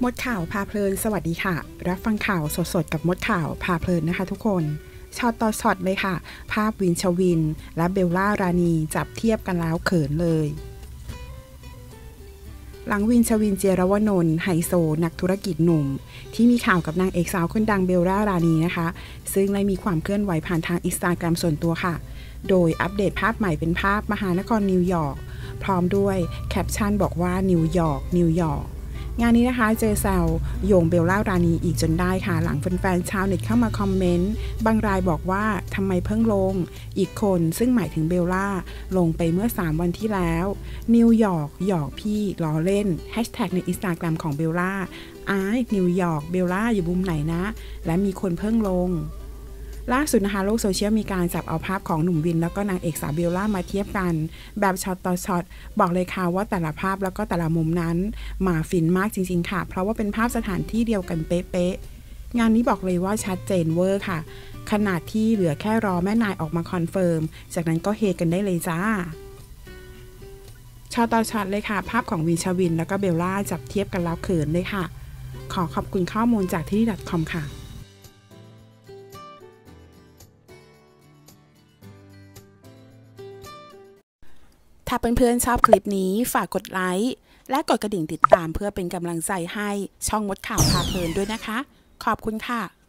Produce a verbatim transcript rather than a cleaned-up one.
มดข่าวพาเพลินสวัสดีค่ะรับฟังข่าวสดๆกับมดข่าวพาเพลินนะคะทุกคนช็อตต่อช็อตเลยค่ะภาพวินชวินและเบลล่ารานีจับเทียบกันแล้วเขินเลยหลังวินชวินเจรวนนท์ไฮโซนักธุรกิจหนุ่มที่มีข่าวกับนางเอกสาวคนดังเบลล่ารานีนะคะซึ่งได้มีความเคลื่อนไหวผ่านทางอินสตาแกรมส่วนตัวค่ะโดยอัปเดตภาพใหม่เป็นภาพมหานครนิวยอร์กพร้อมด้วยแคปชั่นบอกว่านิวยอร์กนิวยอร์กงานนี้นะคะเจอแซวโยงเบลล่ารานีอีกจนได้ค่ะหลังแฟนๆชาวเน็ตเข้ามาคอมเมนต์บางรายบอกว่าทำไมเพิ่งลงอีกคนซึ่งหมายถึงเบลล่าลงไปเมื่อสามวันที่แล้วนิวยอร์กหยอกพี่ล้อเล่นแฮชแท็กในอินสตาแกรมของเบลล่าอ้ายนิวยอร์กเบลล่าอยู่มุมไหนนะและมีคนเพิ่งลงล่าสุดนะคะโลกโซเชียลมีการจับเอาภาพของหนุ่มวินแล้วก็นางเอกสาวเบลล่ามาเทียบกันแบบช็อตต่อช็อตบอกเลยค่ะว่าแต่ละภาพแล้วก็แต่ละมุมนั้นมาฟินมากจริงๆค่ะเพราะว่าเป็นภาพสถานที่เดียวกันเป๊ะๆงานนี้บอกเลยว่าชัดเจนเวอร์ค่ะขนาดที่เหลือแค่รอแม่นายออกมาคอนเฟิร์มจากนั้นก็เฮกันได้เลยจ้าช็อตต่อช็อตเลยค่ะภาพของวินชวินแล้วก็เบลล่าจับเทียบกันแล้วเขินเลยค่ะขอขอบคุณข้อมูลจากที่นี่ .com ค่ะถ้าเพื่อนๆชอบคลิปนี้ฝากกดไลค์และกดกระดิ่งติดตามเพื่อเป็นกำลังใจให้ช่องมดข่าวพาเพลินด้วยนะคะขอบคุณค่ะ